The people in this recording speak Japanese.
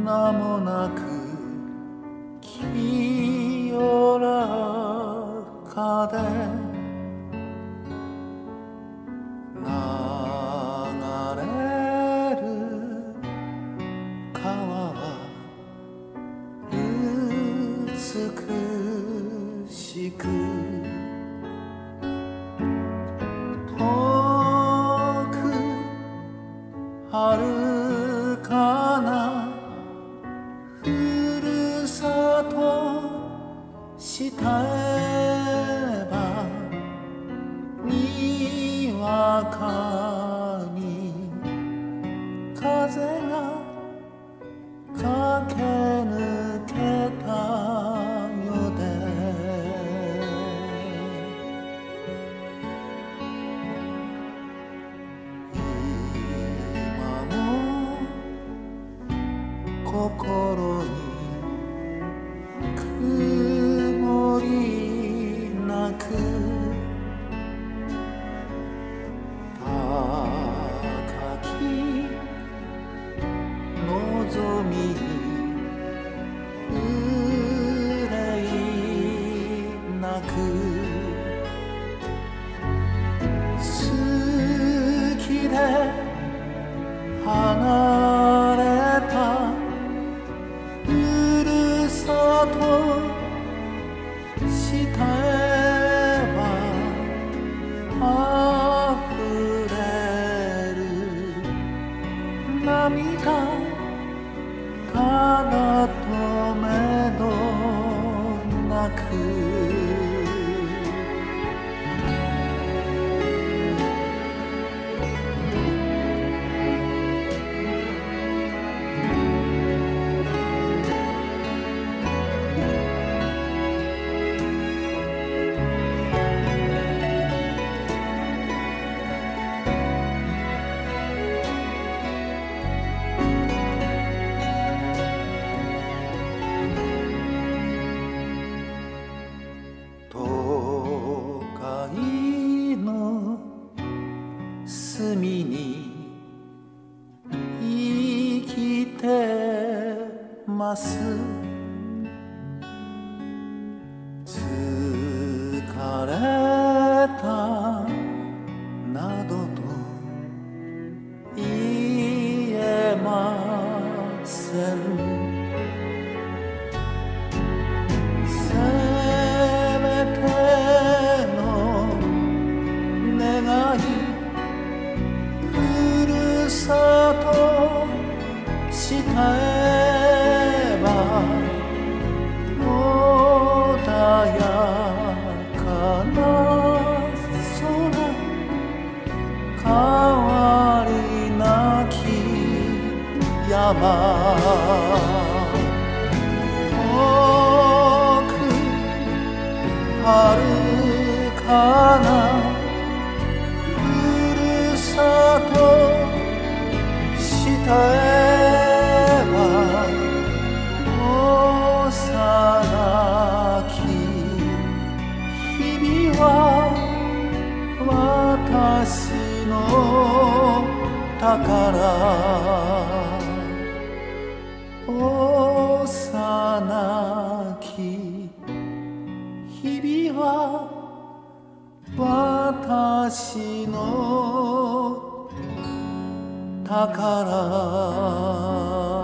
名もなく清らかで流れる川は美しく遠く遥かなふるさと慕えばにわかに風が駆け抜けたよで今も心に曇りなく高き望みに憂いなく好きで離れたふるさと慕えばあふれる涙ただとめどなく都会の隅に生きてます疲れたなどと言えません慕えば穏やかな空変わりなき山遠く遥かなふるさと慕えば幼き日々は私の宝幼き日々は私の宝